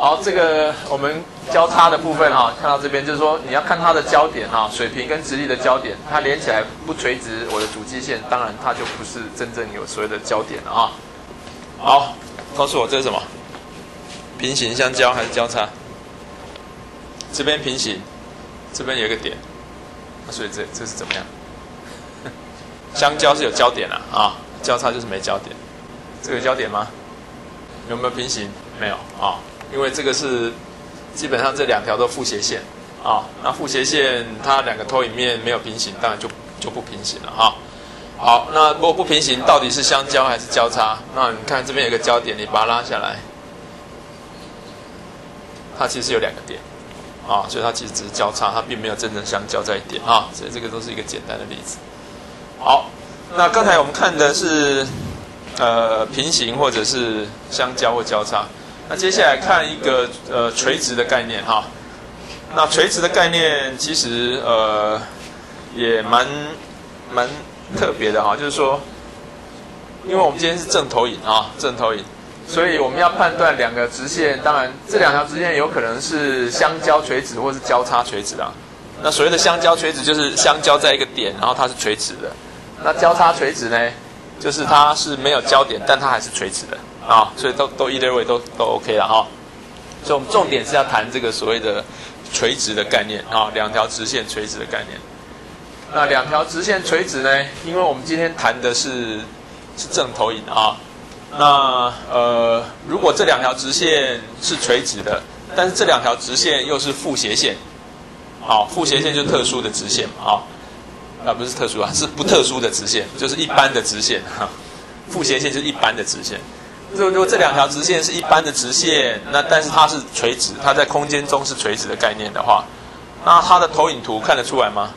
好，这个我们交叉的部分哈，看到这边就是说你要看它的焦点哈，水平跟直立的焦点，它连起来不垂直，我的主基线，当然它就不是真正有所谓的焦点了啊。好，告诉我这是什么？平行相交还是交叉？这边平行，这边有一个点，所以这是怎么样？相交是有焦点啊，交叉就是没焦点。这个有焦点吗？有没有平行？没有啊，因为这个是基本上这两条都负斜线啊。那负斜线它两个投影面没有平行，当然就不平行了啊。好，那如果不平行，到底是相交还是交叉？那你看这边有个焦点，你把它拉下来，它其实有两个点啊，所以它其实只是交叉，它并没有真正相交在一点啊。所以这个都是一个简单的例子。好，那刚才我们看的是平行或者是相交或交叉。那接下来看一个垂直的概念哈。那垂直的概念其实也蛮特别的哈，就是说，因为我们今天是正投影啊，正投影，所以我们要判断两个直线，当然这两条直线有可能是相交垂直或是交叉垂直啊。那所谓的相交垂直就是相交在一个点，然后它是垂直的。那交叉垂直呢，就是它是没有焦点，但它还是垂直的啊，所以都 either way 都 OK 了哈。所以我们重点是要谈这个所谓的垂直的概念啊，两条直线垂直的概念。那两条直线垂直呢，因为我们今天谈的是正投影啊。那如果这两条直线是垂直的，但是这两条直线又是负斜线，好，负斜线就是特殊的直线嘛啊，不是特殊啊，是不特殊的直线，就是一般的直线哈。负斜线就是一般的直线。如果这两条直线是一般的直线，那但是它是垂直，它在空间中是垂直的概念的话，那它的投影图看得出来吗？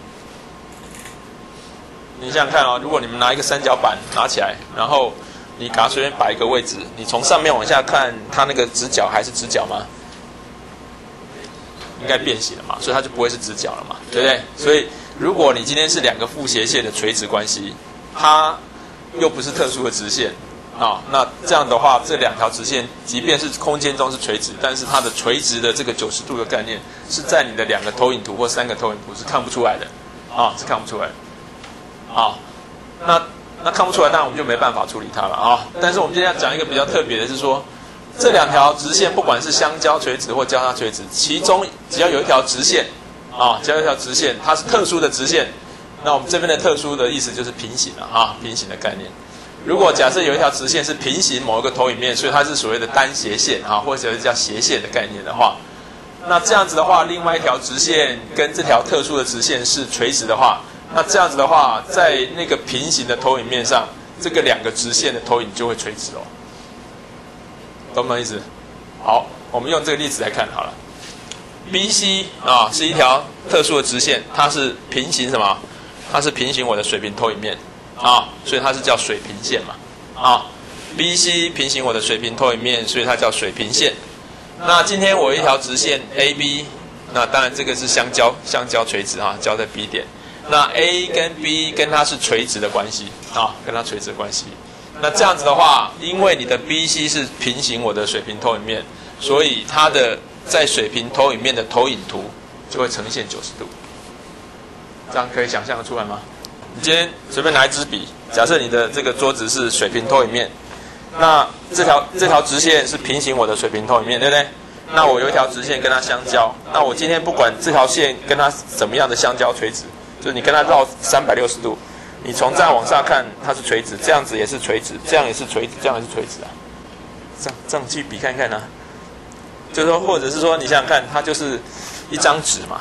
你想想看哦，如果你们拿一个三角板拿起来，然后你给它随便摆一个位置，你从上面往下看，它那个直角还是直角吗？应该变形了嘛，所以它就不会是直角了嘛，对不对？所以如果你今天是两个负斜线的垂直关系，它又不是特殊的直线啊，那这样的话，这两条直线即便是空间中是垂直，但是它的垂直的这个90度的概念是在你的两个投影图或三个投影图是看不出来的啊，是看不出来的。啊，那看不出来，当然我们就没办法处理它了啊。但是我们今天要讲一个比较特别的是说，这两条直线不管是相交垂直或交叉垂直，其中只要有一条直线啊，只要有一条直线它是特殊的直线，那我们这边的特殊的意思就是平行了啊，平行的概念。如果假设有一条直线是平行某一个投影面，所以它是所谓的单斜线啊，或者是叫斜线的概念的话，那这样子的话，另外一条直线跟这条特殊的直线是垂直的话，那这样子的话，在那个平行的投影面上，这个两个直线的投影就会垂直哦，懂吗意思？好，我们用这个例子来看好了。BC 啊是一条特殊的直线，它是平行什么？它是平行我的水平投影面啊，所以它是叫水平线嘛啊。BC 平行我的水平投影面，所以它叫水平线。那今天我有一条直线 AB， 那当然这个是相交垂直啊，交在 B 点。那 A 跟 B 跟它是垂直的关系啊，跟它垂直的关系。那这样子的话，因为你的 BC 是平行我的水平投影面，所以它的在水平投影面的投影图就会呈现90度。这样可以想象得出来吗？你今天随便拿一支笔，假设你的这个桌子是水平投影面，那这条直线是平行我的水平投影面，对不对？那我有一条直线跟它相交，那我今天不管这条线跟它怎么样的相交垂直，就是你跟它绕360度，你从这样往下看，它是垂直，这样子也是垂直，这样也是垂直，这样也是垂直啊。这样去比看看啊。就是说，或者是说，你想想看，它就是一张纸嘛。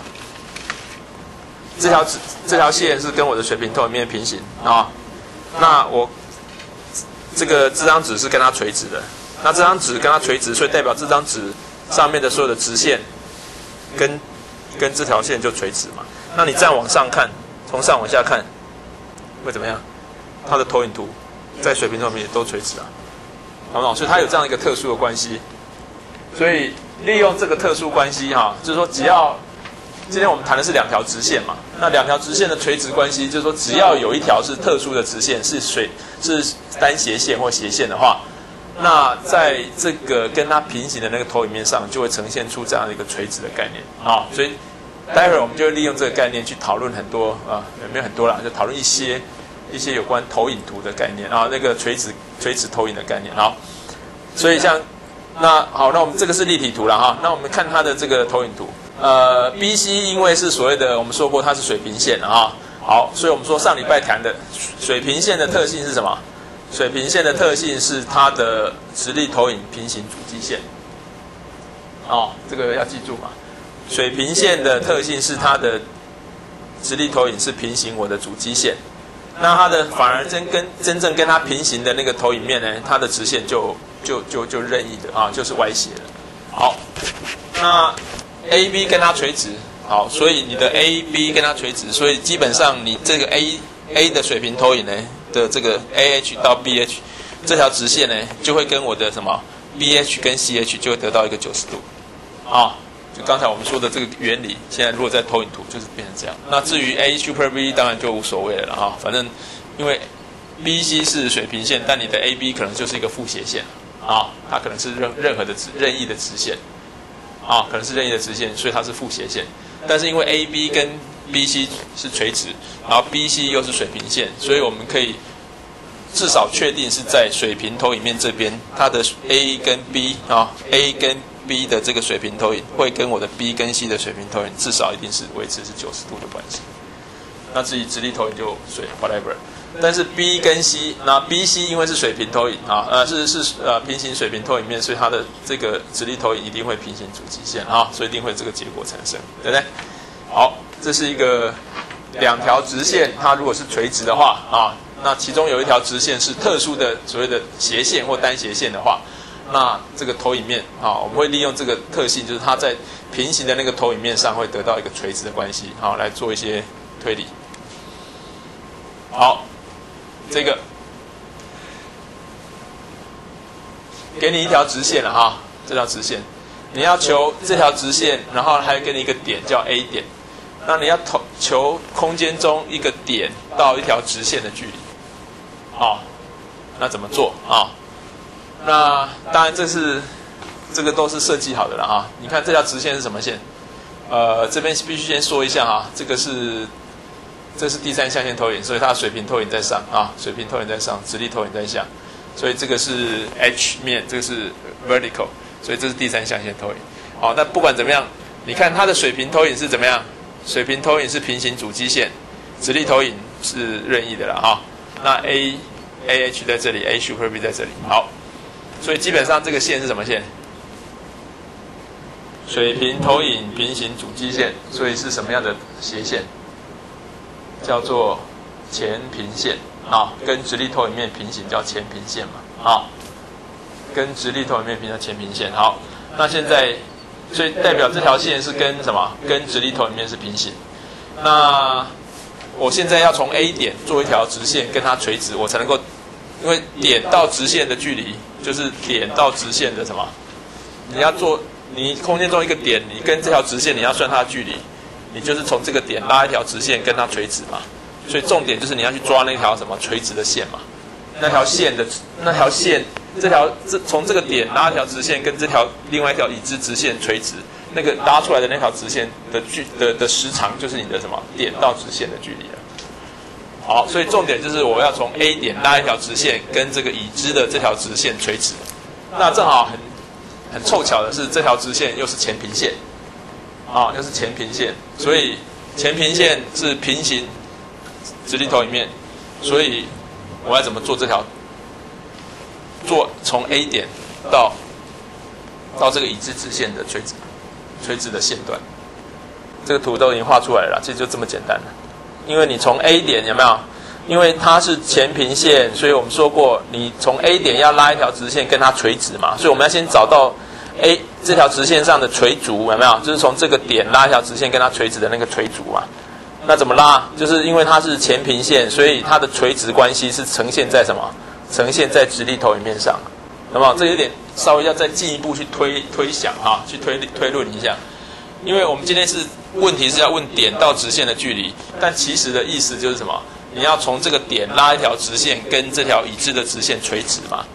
这条线是跟我的水平投影面平行啊。那我这张纸是跟它垂直的。那这张纸跟它垂直，所以代表这张纸上面的所有的直线跟这条线就垂直嘛。那你这样往上看，从上往下看，会怎么样？它的投影图在水平投影面也都垂直啊，好不好？所以它有这样一个特殊的关系。所以利用这个特殊关系哈，就是说只要今天我们谈的是两条直线嘛，那两条直线的垂直关系，就是说只要有一条是特殊的直线，是单斜线或斜线的话， 那在这个跟它平行的那个投影面上，就会呈现出这样的一个垂直的概念啊。所以待会儿我们就会利用这个概念去讨论很多没有很多啦，就讨论一些有关投影图的概念啊，那个垂直投影的概念。好，所以像那好，那我们这个是立体图了哈。那我们看它的这个投影图，BC 因为是所谓的我们说过它是水平线啊。好，所以我们说上礼拜谈的水平线的特性是什么？水平线的特性是它的直立投影平行主基线。哦，这个要记住嘛。水平线的特性是它的直立投影是平行我的主基线，那它的反而真正跟它平行的那个投影面呢，它的直线就任意的啊，就是歪斜的。好，那 AB 跟它垂直，好，所以你的 AB 跟它垂直，所以基本上你这个 A 的水平投影呢的这个 AH 到 BH 这条直线呢，就会跟我的什么 BH 跟 CH 就会得到一个90度啊。就刚才我们说的这个原理，现在如果在投影图就是变成这样。那至于 A Super B 当然就无所谓了哈，反正因为 BC 是水平线，但你的 AB 可能就是一个负斜线啊，它可能是任何的任意的直线啊，可能是任意的直线，所以它是负斜线。但是因为 AB 跟 BC 是垂直，然后 BC 又是水平线，所以我们可以至少确定是在水平投影面这边，它的 A 跟 B 啊 ，A 跟B 的这个水平投影会跟我的 B 跟 C 的水平投影至少一定是维持是90度的关系。那至于直立投影就随 whatever， 但是 B 跟 C， 那 BC 因为是水平投影啊，是平行水平投影面，所以它的这个直立投影一定会平行主基线啊，所以一定会这个结果产生，对不对？好，这是一个两条直线，它如果是垂直的话啊，那其中有一条直线是特殊的所谓的斜线或单斜线的话。那这个投影面啊，我们会利用这个特性，就是它在平行的那个投影面上会得到一个垂直的关系，好来做一些推理。好，这个给你一条直线了哈，这条直线，你要求这条直线，然后还给你一个点叫 A 点，那你要求空间中一个点到一条直线的距离，好，那怎么做啊？那当然，这个都是设计好的了哈。你看这条直线是什么线？这边必须先说一下哈，这是第三象限投影，所以它的水平投影在上啊，水平投影在上，直立投影在下，所以这个是 H 面，这个是 vertical， 所以这是第三象限投影。好，那不管怎么样，你看它的水平投影是怎么样？水平投影是平行主基线，直立投影是任意的了哈。那 AH 在这里 ，A Super B 在这里，好。所以基本上这个线是什么线？水平投影平行主基线，所以是什么样的斜线？叫做前平线啊，跟直立投影面平行叫前平线嘛啊，跟直立投影面平行叫前平线。好，那现在所以代表这条线是跟什么？跟直立投影面是平行。那我现在要从 A 点做一条直线跟它垂直，我才能够，因为点到直线的距离。就是点到直线的什么？你空间中一个点，你跟这条直线你要算它的距离，你就是从这个点拉一条直线跟它垂直嘛。所以重点就是你要去抓那条什么垂直的线嘛。那条线从这个点拉一条直线跟这条另外一条已知直线垂直，那个拉出来的那条直线的时长就是你的什么点到直线的距离了。好，所以重点就是我要从 A 点拉一条直线，跟这个已知的这条直线垂直。那正好很凑巧的是，这条直线又是前平线，啊，又是前平线，所以前平线是平行直立投影面，所以我要怎么做这条？从 A 点到这个已知直线的垂直的线段，这个图都已经画出来了，其实就这么简单了。因为你从 A 点有没有？因为它是前平线，所以我们说过，你从 A 点要拉一条直线跟它垂直嘛，所以我们要先找到 A 这条直线上的垂足有没有？就是从这个点拉一条直线跟它垂直的那个垂足嘛。那怎么拉？就是因为它是前平线，所以它的垂直关系是呈现在什么？呈现在直立投影面上，那么这有点稍微要再进一步去推想哈，去推论一下。因为我们今天问题是要问点到直线的距离，但其实的意思就是什么？你要从这个点拉一条直线跟这条已知的直线垂直嘛，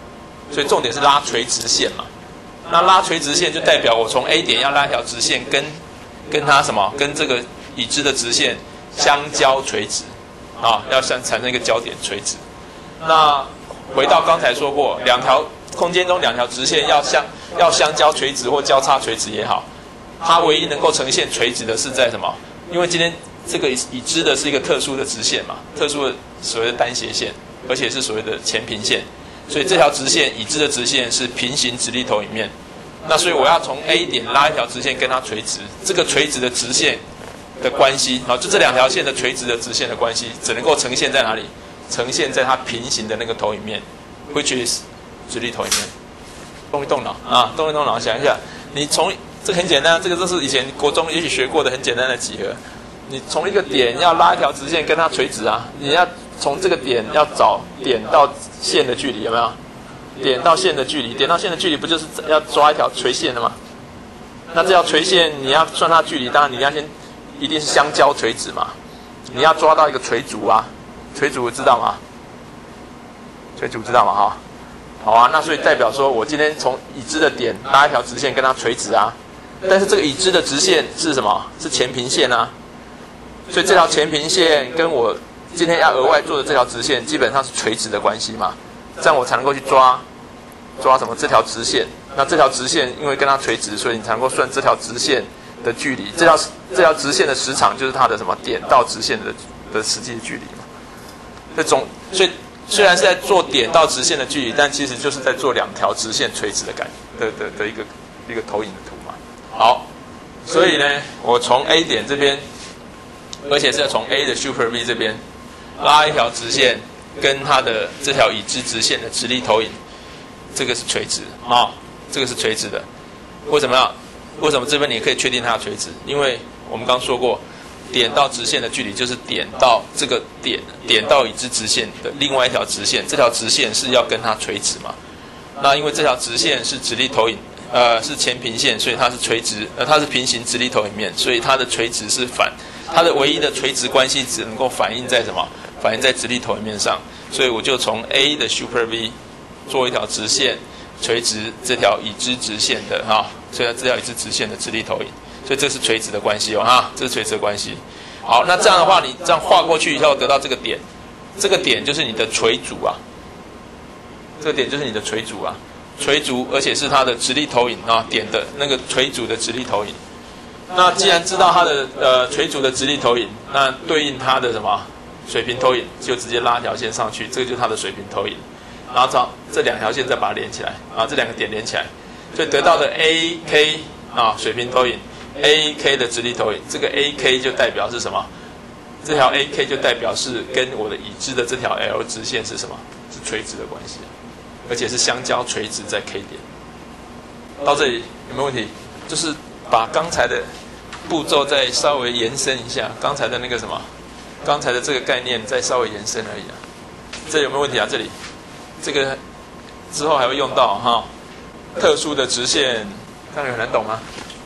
所以重点是拉垂直线嘛。那拉垂直线就代表我从 A 点要拉一条直线跟它什么？跟这个已知的直线相交垂直啊，要产生一个交点垂直。那回到刚才说过，空间中两条直线要相交垂直或交叉垂直也好，它唯一能够呈现垂直的是在什么？因为今天这个已知的是一个特殊的直线嘛，特殊的所谓的单斜线，而且是所谓的前平线，所以这条直线已知的直线是平行直立投影面。那所以我要从 A 点拉一条直线跟它垂直，这个垂直的直线的关系，然后就这两条线的垂直的直线的关系，只能够呈现在哪里？呈现在它平行的那个投影面 ，which is 直立投影面。动一动脑啊，动一动脑，想一下，你从这个很简单，这个就是以前国中也许学过的很简单的几何。你从一个点要拉一条直线跟它垂直啊，你要从这个点要找点到线的距离，有没有？点到线的距离，点到线的距离不就是要抓一条垂线的吗？那这条垂线你要算它距离，当然你要先一定是相交垂直嘛，你要抓到一个垂足啊，垂足知道吗？垂足知道吗？哈，好啊，那所以代表说我今天从已知的点拉一条直线跟它垂直啊，但是这个已知的直线是什么？是前平线啊，所以这条前平线跟我今天要额外做的这条直线基本上是垂直的关系嘛，这样我才能够去抓什么？这条直线。那这条直线因为跟它垂直，所以你才能够算这条直线的距离。这条直线的时长就是它的什么点到直线的实际距离嘛。所以虽然是在做点到直线的距离，但其实就是在做两条直线垂直的一个投影的图嘛。好，所以呢，我从 A 点这边，而且是从 A 的 Super V 这边拉一条直线，跟它的这条已知直线的直立投影，这个是垂直啊，这个是垂直的。为什么这边你可以确定它的垂直？因为我们刚说过，点到直线的距离就是点到这个点到已知直线的另外一条直线，这条直线是要跟它垂直嘛。那因为这条直线是直立投影，是前平线，所以它是垂直，它是平行直立投影面，所以它的垂直是它的唯一的垂直关系只能够反映在什么？反映在直立投影面上。所以我就从 A 的 Super V 做一条直线，垂直这条已知直线的所以这条已知直线的直立投影，所以这是垂直的关系这是垂直的关系。好，那这样的话，你这样画过去以后得到这个点，这个点就是你的垂足啊，这个点就是你的垂足啊，垂足，而且是它的直立投影点的那个垂足的直立投影。那既然知道它的垂足的直立投影，那对应它的什么水平投影，就直接拉条线上去，这个就是它的水平投影。然后这两条线再把它连起来这两个点连起来，所以得到的 AK 水平投影 ，AK 的直立投影，这个 AK 就代表是什么？这条 AK 就代表是跟我的已知的这条 L 直线是什么？是垂直的关系，而且是相交垂直在 K 点。到这里有没有问题？就是把刚才的步骤再稍微延伸一下，刚才的那个什么，刚才的这个概念再稍微延伸而已啊。这有没有问题啊？这里这个之后还会用到特殊的直线，这样很难懂吗？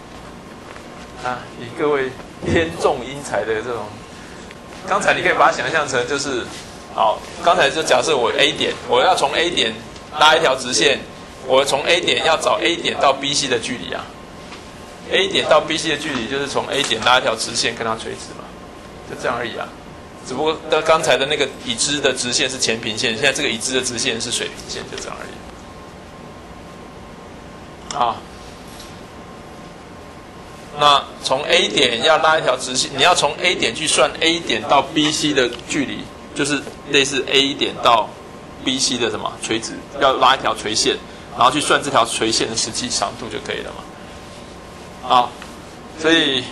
以各位天纵英才的这种，刚才你可以把它想象成就是好，刚才就假设我 A 点，我要从 A 点拉一条直线，我从 A 点要找 A 点到 BC 的距离啊。A 点到 BC 的距离就是从 A 点拉一条直线跟它垂直嘛，就这样而已啊。只不过刚才的那个已知的直线是前平线，现在这个已知的直线是水平线，就这样而已。那从 A 点要拉一条直线，你要从 A 点去算 A 点到 BC 的距离，就是类似 A 点到 BC 的什么垂直，要拉一条垂线，然后去算这条垂线的实际长度就可以了嘛。所以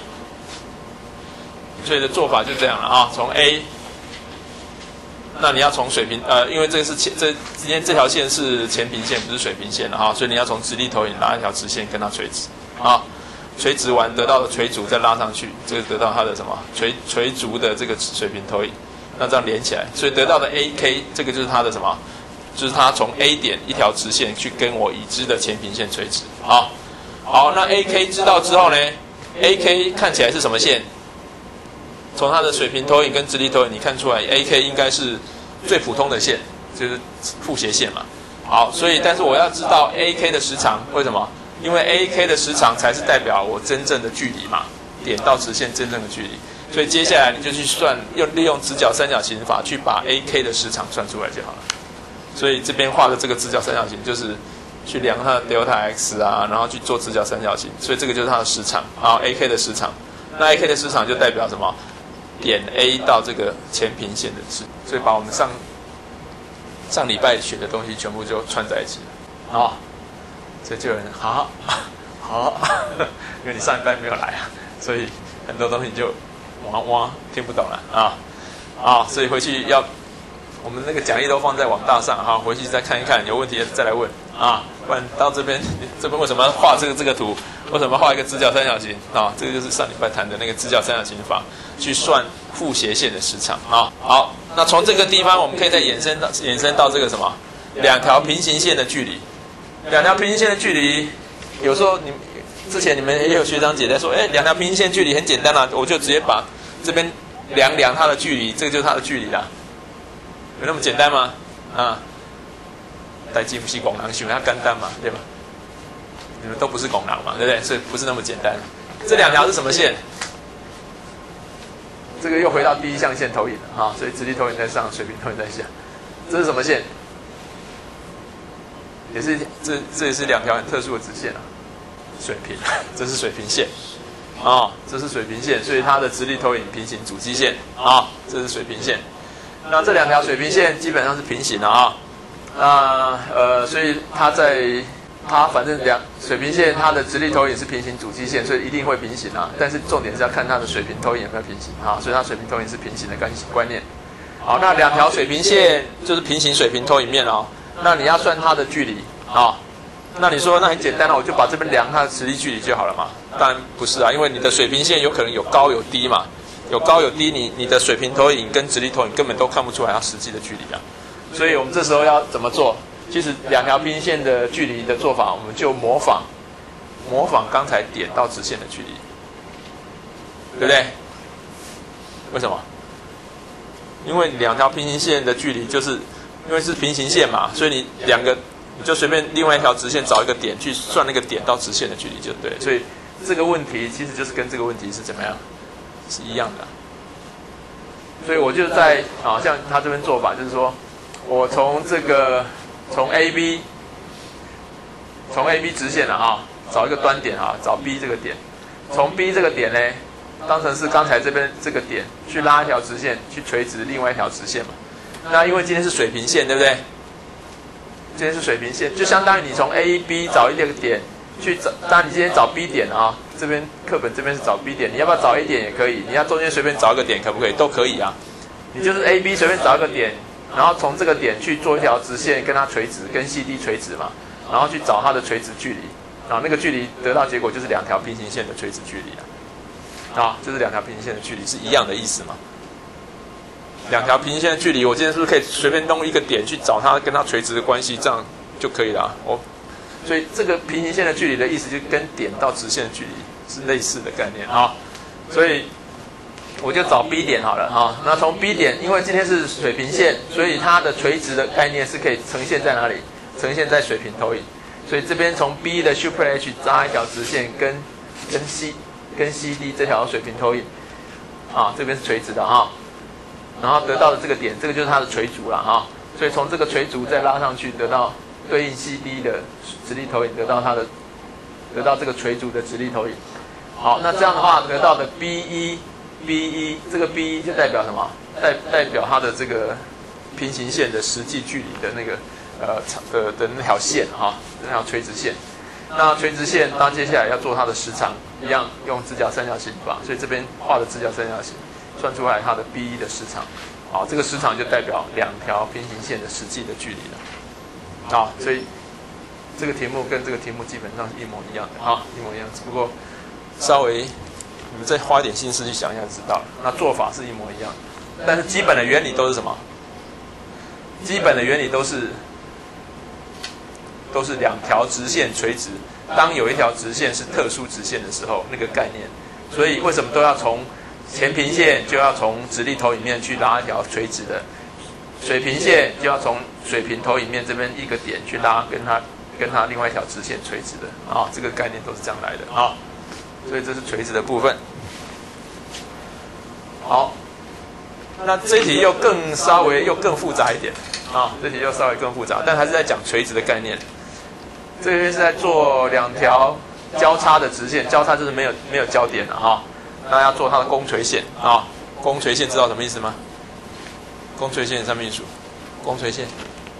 的做法就这样了从 A， 那你要从水平因为这个是今天这条线是前平线，不是水平线了所以你要从直立投影拉一条直线跟它垂直垂直完得到的垂足再拉上去，这个得到它的什么垂足的这个水平投影，那这样连起来，所以得到的 AK 这个就是它的什么？就是它从 A 点一条直线去跟我已知的前平线垂直。好，那 AK 知道之后呢 ，AK 看起来是什么线？从它的水平投影跟直立投影，你看出来 AK 应该是最普通的线，就是复斜线嘛。 好，所以但是我要知道 AK 的时长，为什么？因为 AK 的时长才是代表我真正的距离嘛，点到直线真正的距离。所以接下来你就去算，利用直角三角形法去把 AK 的时长算出来就好了。所以这边画的这个直角三角形就是去量它的 delta x 啊，然后去做直角三角形，所以这个就是它的时长，然后 AK 的时长。那 AK 的时长就代表什么？点 A 到这个前平线的时，所以把我们上礼拜学的东西全部就串在一起了。哦，所以就有人好，因为你上礼拜没有来啊，所以很多东西就哇听不懂了啊，所以回去要我们那个讲义都放在网大上哈，回去再看一看，有问题再来问啊，不然到这边为什么要画这个图？为什么画一个直角三角形啊？这个就是上礼拜谈的那个直角三角形法，去算副斜线的时长啊。好，那从这个地方我们可以再延伸到这个什么？两条平行线的距离。两条平行线的距离，有时候之前你们也有学长姐在说，两条平行线距离很简单啦，我就直接把这边量它的距离，这个就是它的距离啦。有那么简单吗？啊，代志不是公人想它简单嘛，对吧？你们都不是公人嘛，对不对？所以不是那么简单。这两条是什么线？这个又回到第一象限投影了啊，所以直立投影在上，水平投影在下。这是什么线？也是这也是两条很特殊的直线啊，水平，这是水平线啊，这是水平线，所以它的直立投影平行主基线啊，这是水平线。那这两条水平线基本上是平行的啊，所以它反正水平线它的直立投影是平行主基线，所以一定会平行啊。但是重点是要看它的水平投影有没有平行啊，所以它水平投影是平行的观念。好，那两条水平线就是平行水平投影面啊。那你要算它的距离啊，那你说那很简单了，我就把这边量它的直立距离就好了嘛？当然不是啊，因为你的水平线有可能有高有低嘛，有高有低，你的水平投影跟直立投影根本都看不出来它实际的距离啊。所以我们这时候要怎么做？其实两条平行线的距离的做法，我们就模仿刚才点到直线的距离，对不对？为什么？因为两条平行线的距离就是因为是平行线嘛，所以你就随便另外一条直线找一个点去算那个点到直线的距离就对。所以这个问题其实就是跟这个问题是怎么样是一样的。所以我就像他这边做法就是说，我从AB 直线了啊，找一个端点啊，找 B 这个点，从 B 这个点呢，当成是刚才这边这个点去拉一条直线去垂直另外一条直线嘛。那因为今天是水平线，对不对？今天是水平线，就相当于你从 A、B 找一个点去找，当然你今天找 B 点啊，这边课本这边是找 B 点，你要不要找 A 点也可以，你要中间随便找一个点可不可以？都可以啊。你就是 A、B 随便找一个点，然后从这个点去做一条直线跟它垂直，跟 CD 垂直嘛，然后去找它的垂直距离，然后那个距离得到结果就是两条平行线的垂直距离啊，就是两条平行线的距离是一样的意思嘛。两条平行线的距离，我今天是不是可以随便弄一个点去找它跟它垂直的关系，这样就可以了？所以这个平行线的距离的意思就跟点到直线的距离是类似的概念啊。所以我就找 B 点好了啊。那从 B 点，因为今天是水平线，所以它的垂直的概念是可以呈现在哪里？呈现在水平投影。所以这边从 B 的 Super H 扎一条直线跟 CD 这条水平投影啊，这边是垂直的啊。然后得到的这个点，这个就是它的垂足了啊。所以从这个垂足再拉上去，得到对应 CD 的直立投影，得到这个垂足的直立投影。好，那这样的话得到的 B1， 这个 B1 就代表什么？代表它的这个平行线的实际距离的那个的那条线啊，那条垂直线。那垂直线，那接下来要做它的时长，一样用直角三角形法。所以这边画的直角三角形。算出来它的 B1 的时长，好，这个时长就代表两条平行线的实际的距离了，啊，所以这个题目跟这个题目基本上是一模一样的啊，一模一样，只不过稍微你们再花一点心思去想一下就知道了。那做法是一模一样的，但是基本的原理都是什么？基本的原理都是两条直线垂直，当有一条直线是特殊直线的时候，那个概念。所以为什么都要从前平线就要从直立投影面去拉一条垂直的水平线就要从水平投影面这边一个点去拉，跟它另外一条直线垂直的啊，这个概念都是这样来的啊。所以这是垂直的部分。好，那这一题又稍微更复杂一点啊，这题又稍微更复杂，但还是在讲垂直的概念。这边是在做两条交叉的直线，交叉就是没有交点了哈。那要做它的弓垂线啊，弓垂线知道什么意思吗？弓垂线上面数，弓垂线，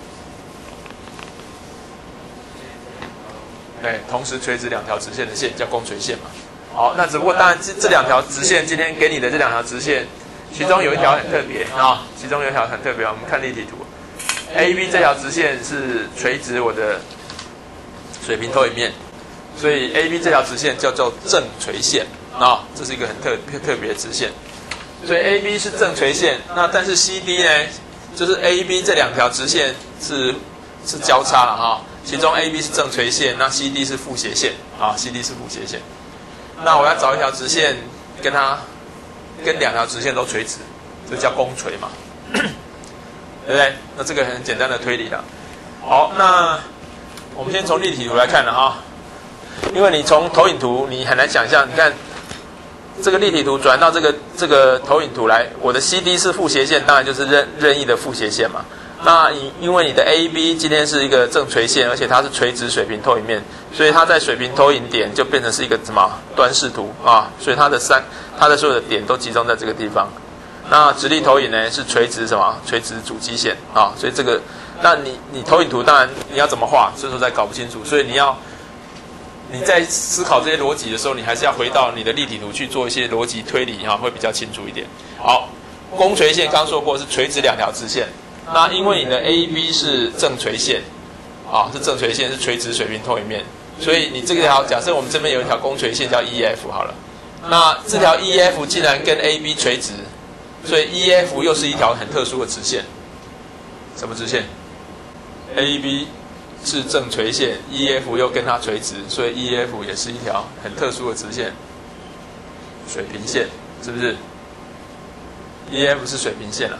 对，同时垂直两条直线的线叫弓垂线嘛。好，那只不过当然这两条直线，今天给你的这两条直线，其中有一条很特别啊，其中有一条很特别，我们看立体图 ，AB 这条直线是垂直我的水平投影面，所以 AB 这条直线叫做正垂线啊，这是一个很特别的直线，所以 AB 是正垂线，那但是 CD 呢，就是 AB 这两条直线是交叉了哈，其中 AB 是正垂线，那 CD 是负斜线啊 ，CD 是负斜线。那我要找一条直线跟两条直线都垂直，这叫弓垂嘛，对不对？那这个很简单的推理了。好，那我们先从立体图来看了哈，因为你从投影图你很难想象，你看这个立体图转到这个投影图来，我的 CD 是负斜线，当然就是任意的负斜线嘛。那因为你的 AB 今天是一个正垂线，而且它是垂直水平投影面，所以它在水平投影点就变成是一个什么端视图啊？所以它的所有的点都集中在这个地方。那直立投影呢是垂直什么？垂直主基线啊。所以这个，那你投影图当然你要怎么画，这时候再搞不清楚，所以你在思考这些逻辑的时候，你还是要回到你的立体图去做一些逻辑推理哈，会比较清楚一点。好，弓垂线刚说过是垂直两条直线。那因为你的 AB 是正垂线，啊，是正垂线，是垂直水平投影面，所以你这条假设我们这边有一条弓垂线叫 EF 好了，那这条 EF 既然跟 AB 垂直，所以 EF 又是一条很特殊的直线。什么直线 ？AB 是正垂线 ，EF 又跟它垂直，所以 EF 也是一条很特殊的直线，水平线，是不是 ？EF 是水平线啊。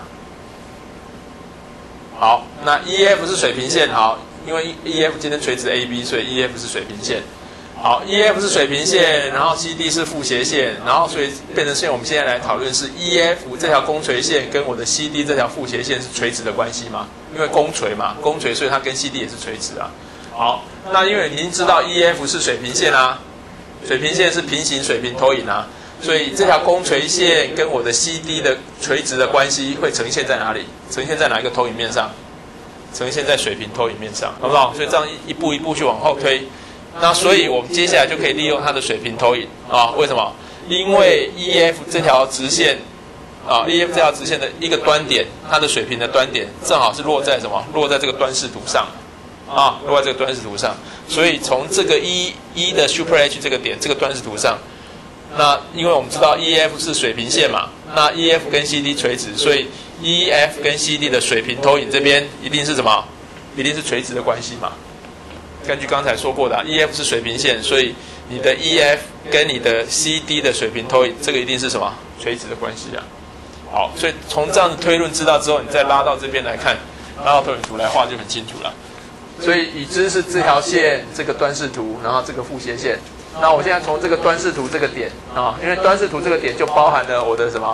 好，那 EF 是水平线，好，因为 EF 今天垂直 AB， 所以 EF 是水平线。好 ，EF 是水平线，然后 CD 是负斜线，然后所以变成现我们现在来讨论是 EF 这条弓垂线跟我的 CD 这条负斜线是垂直的关系嘛？因为弓垂嘛，弓垂，所以它跟 CD 也是垂直啊。好，那因为你已经知道 EF 是水平线啊，水平线是平行水平投影啊。所以这条弓垂线跟我的 CD 的垂直的关系会呈现在哪里？呈现在哪一个投影面上？呈现在水平投影面上，好不好？所以这样一步一步去往后推，那所以我们接下来就可以利用它的水平投影啊？为什么？因为 EF 这条直线啊 ，EF 这条直线的一个端点，它的水平的端点正好是落在什么？落在这个端视图上啊，落在这个端视图上。所以从这个一的 Super H 这个点，这个端视图上。那因为我们知道 EF 是水平线嘛，那 EF 跟 CD 垂直，所以 EF 跟 CD 的水平投影这边一定是什么？一定是垂直的关系嘛。根据刚才说过的，EF 是水平线，所以你的 EF 跟你的 CD 的水平投影，这个一定是什么？垂直的关系啊。好，所以从这样的推论知道之后，你再拉到这边来看，拉到投影图来画就很清楚了。所以已知是这条线，这个端视图，然后这个负斜线。那我现在从这个端视图这个点啊，因为端视图这个点就包含了我的什么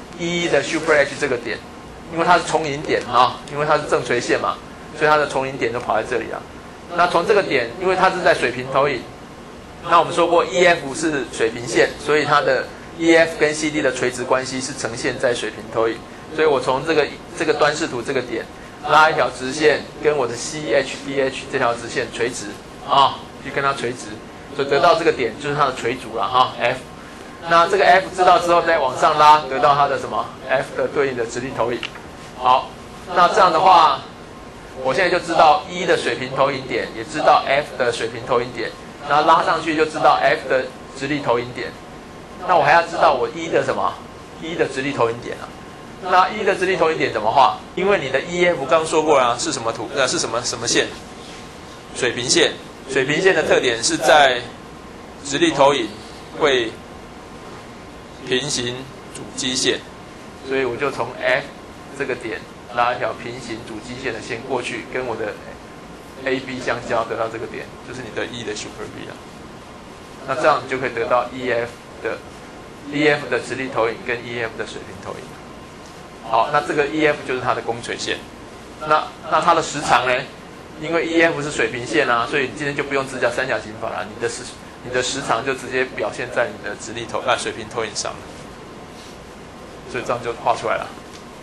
1的 Super H 这个点，因为它是重影点啊，因为它是正垂线嘛，所以它的重影点就跑在这里了。那从这个点，因为它是在水平投影，那我们说过 EF 是水平线，所以它的 EF 跟 CD 的垂直关系是呈现在水平投影，所以我从这个端视图这个点拉一条直线，跟我的 CHDH 这条直线垂直啊，去跟它垂直。所以得到这个点就是它的垂足了哈 ，F。那这个 F 知道之后再往上拉，得到它的什么 F 的对应的直立投影。好，那这样的话，我现在就知道1的水平投影点，也知道 F 的水平投影点，然后拉上去就知道 F 的直立投影点。那我还要知道我1的什么？1的直立投影点啊。那1的直立投影点怎么画？因为你的 EF 刚说过啊，是什么图？是什么线？水平线。水平线的特点是在直立投影会平行主基线，所以我就从 F 这个点拉一条平行主基线的线过去，跟我的 AB 相交，得到这个点，就是你的 E 的 super B 了。那这样你就可以得到 EF 的直立投影跟 EF 的水平投影。好，那这个 EF 就是它的弓垂线。那它的时长呢？因为 EF 是水平线啊，所以你今天就不用直角三角形法了，你的时长就直接表现在你的水平投影上了。所以这样就画出来了。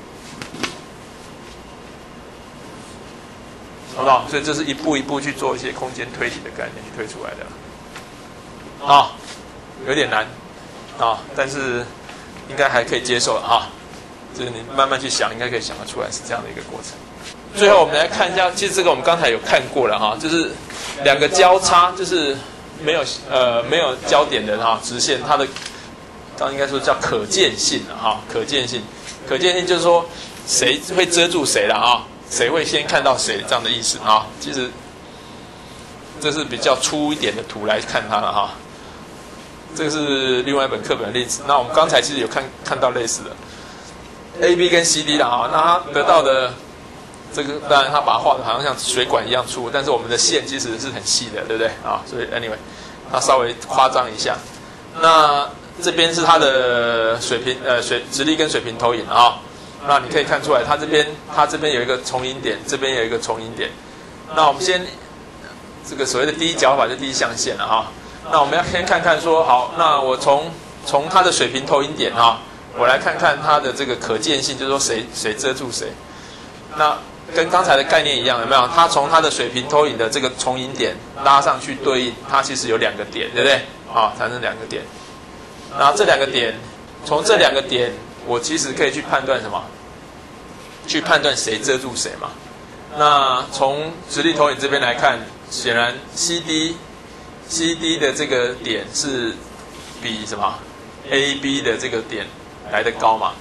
好不好？所以这是一步一步去做一些空间推理的概念去推出来的。啊，有点难啊，但是应该还可以接受了啊。就是你慢慢去想，应该可以想得出来是这样的一个过程。最后我们来看一下，其实这个我们刚才有看过了哈，就是两个交叉，就是没有焦点的哈直线，它的刚应该说叫可见性哈，可见性就是说谁会遮住谁了啊？谁会先看到谁这样的意思啊？其实这是比较粗一点的图来看它了哈。这个是另外一本课本的例子。那我们刚才其实有看到类似的 AB 跟 CD 了哈。那它得到的这个，当然它把它画的好像水管一样粗，但是我们的线其实是很细的，对不对啊？所以 anyway， 它稍微夸张一下。那这边是它的直立跟水平投影啊。那你可以看出来，它这边有一个重影点，这边有一个重影点。那我们先这个所谓的第一角法就第一象限了哈。那我们要先看看说，好，那我从它的水平投影点哈，我来看看它的这个可见性，就是说谁遮住谁。那跟刚才的概念一样，有没有？它从它的水平投影的这个重影点拉上去对应，它其实有两个点，对不对？啊，产生两个点。然后这两个点，从这两个点，我其实可以去判断什么？去判断谁遮住谁嘛。那从直立投影这边来看，显然 CD 的这个点是比什么 AB 的这个点来得高嘛？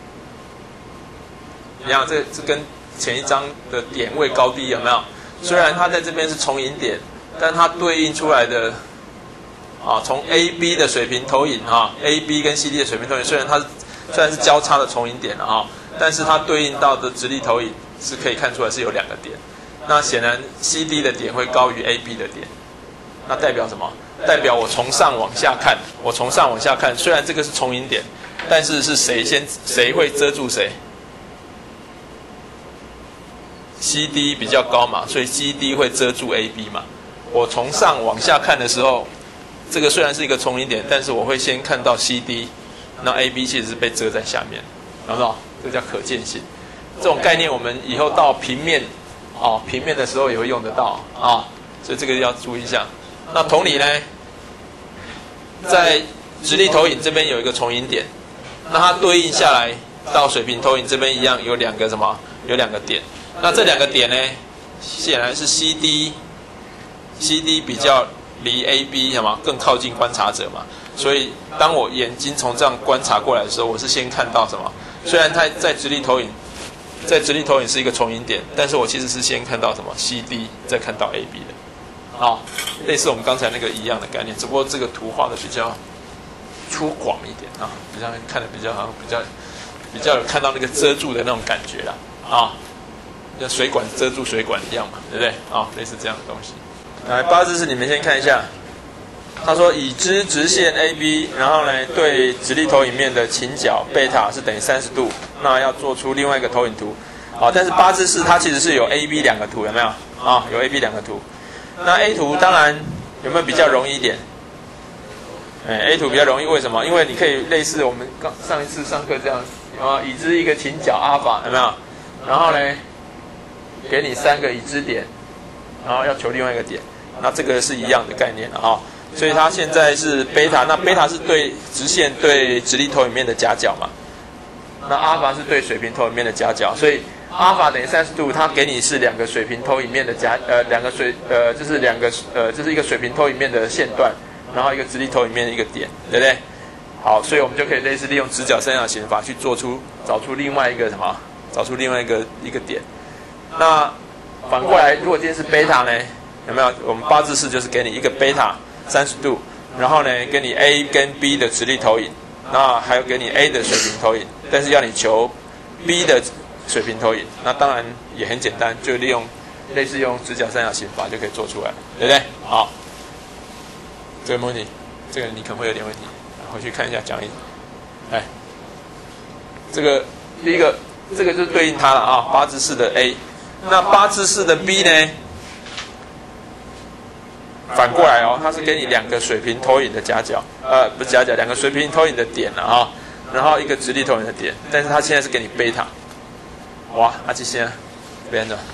你看这跟前一张的点位高低有没有？虽然它在这边是重影点，但它对应出来的从 AB 的水平投影AB 跟 CD 的水平投影，虽然是交叉的重影点但是它对应到的直立投影是可以看出来是有两个点。那显然 CD 的点会高于 AB 的点，那代表什么？代表我从上往下看，虽然这个是重影点，但是是谁会遮住谁？CD 比较高嘛，所以 CD 会遮住 AB 嘛。我从上往下看的时候，这个虽然是一个重影点，但是我会先看到 CD， 那 AB 其实是被遮在下面，懂不懂？这叫可见性。这种概念我们以后到平面的时候也会用得到所以这个要注意一下。那同理呢，在直立投影这边有一个重影点，那它对应下来到水平投影这边一样有两个点。那这两个点呢，显然是 CD 比较离 AB 更靠近观察者嘛，所以当我眼睛从这样观察过来的时候，我是先看到什么？虽然它在直立投影是一个重影点，但是我其实是先看到什么 CD， 再看到 AB 的，类似我们刚才那个一样的概念，只不过这个图画的比较粗犷一点比较看的比较好像比较有看到那个遮住的那种感觉啦像水管遮住水管一样嘛，对不对类似这样的东西。来，八字是你们先看一下。他说已知直线 AB， 然后呢对直立投影面的倾角贝塔是等于30度，那要做出另外一个投影图。但是八字式它其实是有 AB 两个图，有没有有 AB 两个图。那 A 图当然有没有比较容易一点？A 图比较容易，为什么？因为你可以类似我们上一次上课这样已知一个倾角阿法，有没有？然后呢给你3个已知点，然后要求另外一个点，那这个是一样的概念所以它现在是贝塔，那贝塔是对直线对直立投影面的夹角嘛，那阿法是对水平投影面的夹角，所以阿法等于30度，它给你是2个水平投影面的就是一个水平投影面的线段，然后一个直立投影面的一个点，对不对？好，所以我们就可以类似利用直角三角形法去找出另外一个一个点。那反过来，如果今天是贝塔呢，有没有？我们八字式就是给你一个贝塔30度，然后呢给你 A 跟 B 的直立投影，那还有给你 A 的水平投影，但是要你求 B 的水平投影。那当然也很简单，就利用类似用直角三角形法就可以做出来了，对不对？好，这个没问题，这个你可能会有点问题，回去看一下讲义。哎，这个第一个，这个就是对应它了啊，8之4的 A。那8之4的 B 呢？反过来哦，它是给你2个水平投影的夹角，不是夹角，2个水平投影的点了啊，然后一个直立投影的点，但是它现在是给你贝塔。哇，这些边的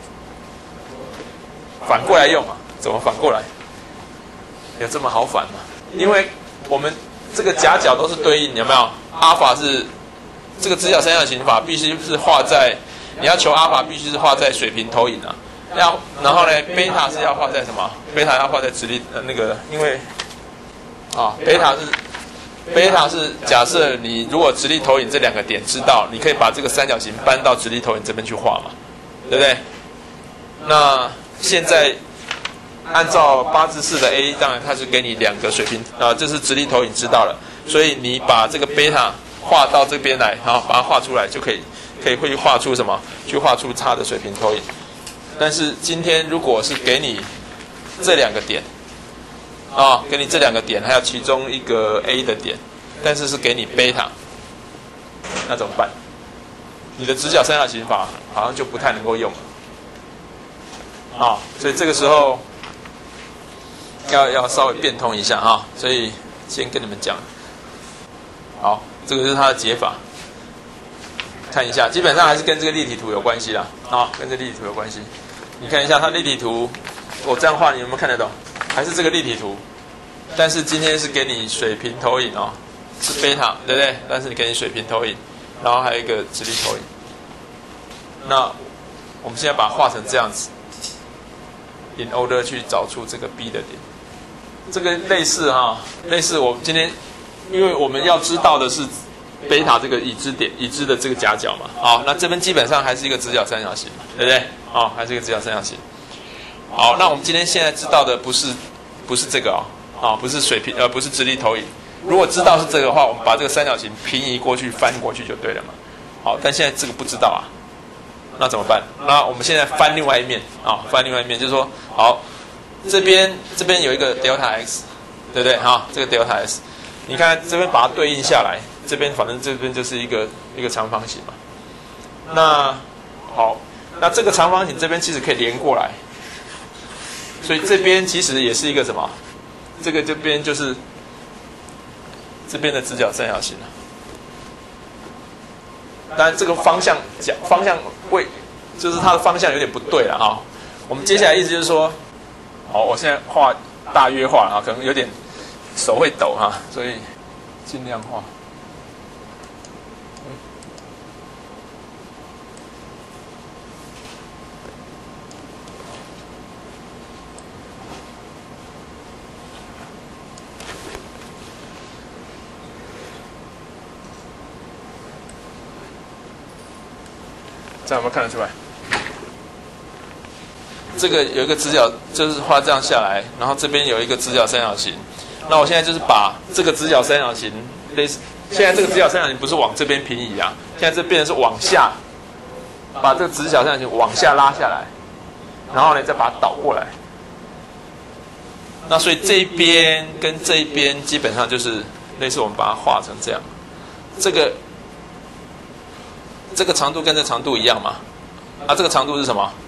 反过来用啊？怎么反过来？有这么好反吗？因为我们这个夹角都是对应，有没有？阿法是这个直角三角形法必须是画在，你要求阿法必须是画在水平投影啊。然后呢，贝塔是要画在什么？贝塔要画在直立那个，因为贝塔是假设你如果直立投影这2个点知道，你可以把这个三角形搬到直立投影这边去画嘛，对不对？那现在按照8之4的 A， 当然它是给你2个水平这是直立投影知道了，所以你把这个贝塔画到这边来，然后把它画出来，就会画出什么？去画出它的水平投影。但是今天如果是给你这2个点给你这2个点，还有其中一个 A 的点，但是是给你贝塔，那怎么办？你的直角三角形法好像就不太能够用了所以这个时候要稍微变通一下所以先跟你们讲，好，这个是它的解法，看一下，基本上还是跟这个立体图有关系啦跟这个立体图有关系。你看一下它立体图，我这样画你有没有看得懂？还是这个立体图，但是今天是给你水平投影是贝塔，对不对？但是你给你水平投影，然后还有一个直立投影。那我们现在把它画成这样子 ，in order 去找出这个 B 的点。这个类似类似我们今天，因为我们要知道的是贝塔这个已知的这个夹角嘛。好，那这边基本上还是一个直角三角形嘛，对不对？还是一个直角三角形。好，那我们今天现在知道的不是这个不是水平不是直立投影。如果知道是这个的话，我们把这个三角形平移过去翻过去就对了嘛。好，但现在这个不知道那怎么办？那我们现在翻另外一面翻另外一面，就是说，好，这边有一个 delta x， 对不对？这个 delta x， 你看这边把它对应下来，这边反正这边就是一个长方形嘛。那好，那这个长方形这边其实可以连过来，所以这边其实也是一个什么？这边就是这边的直角三角形当然这个方向位就是它的方向有点不对了我们接下来意思就是说，好，我现在画大约画可能有点手会抖所以尽量画。这样有没有看得出来？这个有一个直角，就是画这样下来，然后这边有一个直角三角形。那我现在就是把这个直角三角形类似，现在这个直角三角形不是往这边平移现在这变成是往下，把这个直角三角形往下拉下来，然后呢再把它倒过来。那所以这一边跟这一边基本上就是类似我们把它画成这样，这个长度跟这长度一样嘛？这个长度是什么？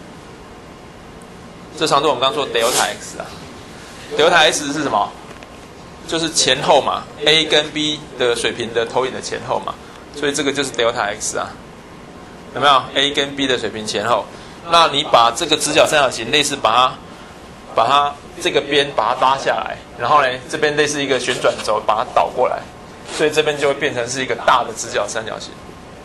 这长度我们刚说 delta x delta x 是什么？就是前后嘛 ，A 跟 B 的水平的投影的前后嘛，所以这个就是 delta x 有没有 ？A 跟 B 的水平前后，那你把这个直角三角形类似把它这个边把它拉下来，然后呢这边类似一个旋转轴把它倒过来，所以这边就会变成是一个大的直角三角形。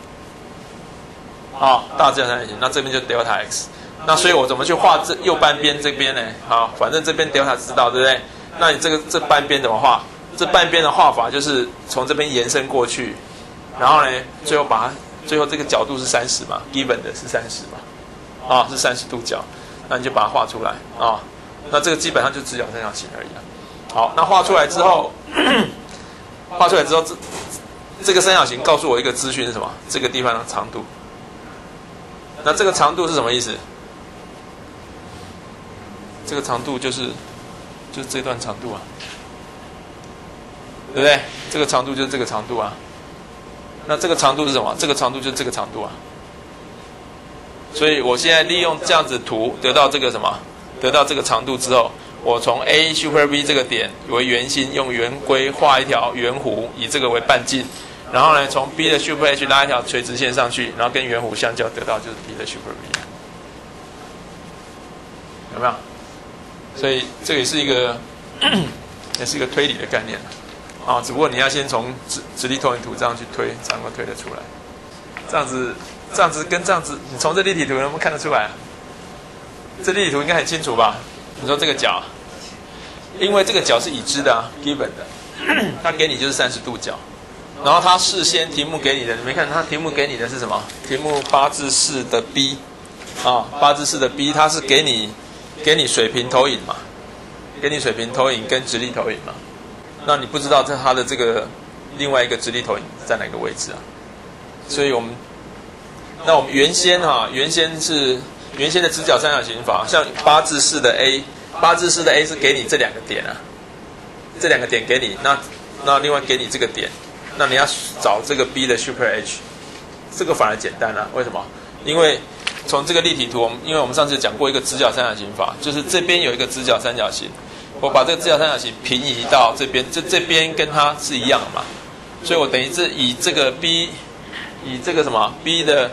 大直角三角形，那这边就 delta x。那所以我怎么去画这右半边这边呢？反正这边 delta 知道，对不对？那你这半边怎么画？这半边的画法就是从这边延伸过去，然后呢，最后这个角度是30嘛 ，given 的是30嘛，是30度角，那你就把它画出来那这个基本上就直角三角形而已好，那画出来之后，这个三角形告诉我一个资讯是什么？这个地方的长度那这个长度是什么意思？这个长度就是这段长度啊，对不对？这个长度就是这个长度啊。那这个长度是什么？这个长度就是这个长度啊。所以我现在利用这样子图得到这个什么？得到这个长度之后，我从 A Super B 这个点为圆心，用圆规画一条圆弧，以这个为半径。然后呢，从 B 的 Super H 拉一条垂直线上去，然后跟圆弧相交，得到就是 B 的 Super B。有没有？所以这也是一个也是一个推理的概念啊，只不过你要先从直立投影图这样去推，才能够推得出来。这样子跟这样子，你从这立体图能不能看得出来啊？这立体图应该很清楚吧？你说这个角，因为这个角是已知的啊 ，given 的，它给你就是30度角，然后它事先题目给你的，你没看它题目给你的是什么？题目8/4的 B 啊，8/4的 B， 它是给你水平投影嘛，给你水平投影跟直立投影嘛，那你不知道它的这个另外一个直立投影在哪个位置啊？所以我们原先的直角三角形法，像8/4的 A，8/4的 A 是给你这两个点啊，这两个点给你，那另外给你这个点，那你要找这个 B 的 Super H， 这个反而简单啊，为什么？因为从这个立体图，因为我们上次讲过一个直角三角形法，就是这边有一个直角三角形，我把这个直角三角形平移到这边，这边跟它是一样的嘛，所以我等于是以这个 B， 以这个什么 B 的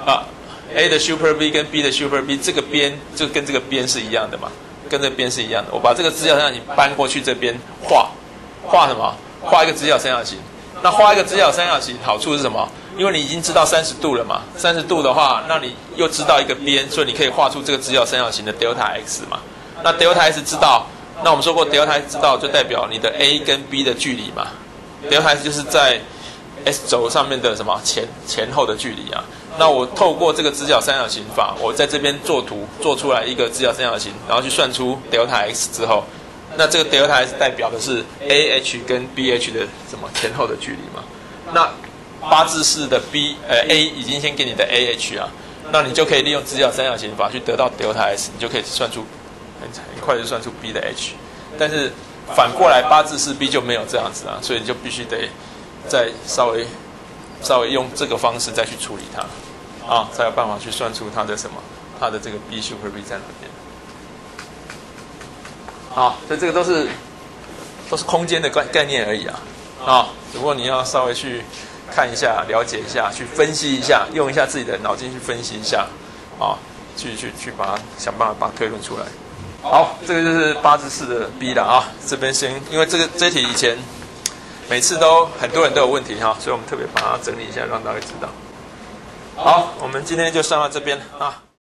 A 的 Super B 跟 B 的 Super B 这个边就跟这个边是一样的嘛，跟这边是一样的。我把这个直角三角形搬过去这边画什么？画一个直角三角形。那画一个直角三角形好处是什么？因为你已经知道30度了嘛，30度的话，那你又知道一个边，所以你可以画出这个直角三角形的 delta x 嘛。那 delta x 知道，那我们说过 delta x 知道就代表你的 A 跟 B 的距离嘛。delta x 就是在 S 轴上面的什么前后的距离啊。那我透过这个直角三角形法，我在这边做图做出来一个直角三角形，然后去算出 delta x 之后，那这个 delta x 代表的是 AH 跟 BH 的什么前后的距离嘛？那8/4的 A 已经先给你的 AH 啊，那你就可以利用直角三角形法去得到 delta x， 你就可以算出很快就算出 B 的 H。但是反过来8/4 B 就没有这样子啊，所以你就必须得再稍微用这个方式再去处理它啊，才有办法去算出它的它的这个 B Super B 在哪边。好，所以这个都是空间的概念而已啊，只不过你要稍微去看一下、了解一下、去分析一下，用一下自己的脑筋去分析一下啊，去把它想办法把它推论出来。好，这个就是8/4的 B 了啊，这边先，因为这题以前每次都很多人都有问题哈，所以我们特别把它整理一下，让大家知道。好，我们今天就上到这边啊。